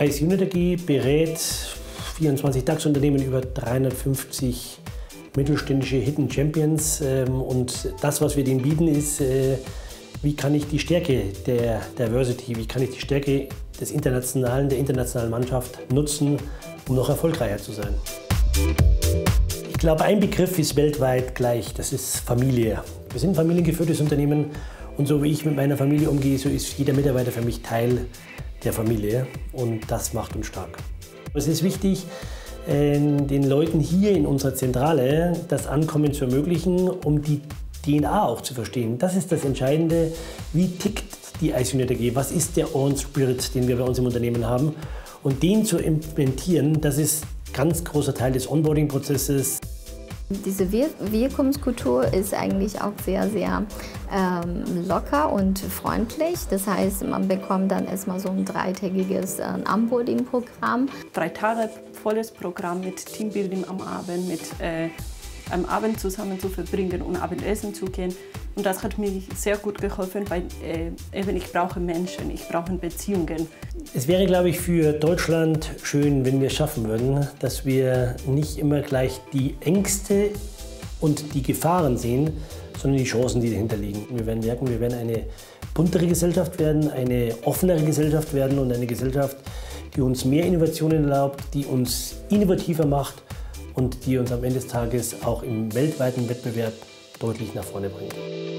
ICUNET AG berät 24 DAX-Unternehmen, über 350 mittelständische Hidden Champions. Und das, was wir denen bieten, ist, wie kann ich die Stärke der Diversity, wie kann ich die Stärke der internationalen Mannschaft nutzen, um noch erfolgreicher zu sein. Ich glaube, ein Begriff ist weltweit gleich, das ist Familie. Wir sind ein familiengeführtes Unternehmen und so wie ich mit meiner Familie umgehe, so ist jeder Mitarbeiter für mich Teil der Familie und das macht uns stark. Es ist wichtig, den Leuten hier in unserer Zentrale das Ankommen zu ermöglichen, um die DNA auch zu verstehen. Das ist das Entscheidende. Wie tickt die ICUNET AG? Was ist der Own Spirit, den wir bei uns im Unternehmen haben? Und den zu implementieren, das ist ein ganz großer Teil des Onboarding-Prozesses. Diese Willkommenskultur ist eigentlich auch sehr, sehr locker und freundlich. Das heißt, man bekommt dann erstmal so ein dreitägiges Onboarding-Programm. 3 Tage volles Programm mit Teambuilding am Abend, mit am Abend zusammen zu verbringen und Abendessen zu gehen. Und das hat mir sehr gut geholfen, weil eben ich brauche Menschen, ich brauche Beziehungen. Es wäre, glaube ich, für Deutschland schön, wenn wir es schaffen würden, dass wir nicht immer gleich die Ängste und die Gefahren sehen, sondern die Chancen, die dahinter liegen. Wir werden merken, wir werden eine buntere Gesellschaft werden, eine offenere Gesellschaft werden und eine Gesellschaft, die uns mehr Innovationen erlaubt, die uns innovativer macht und die uns am Ende des Tages auch im weltweiten Wettbewerb deutlich nach vorne bringt.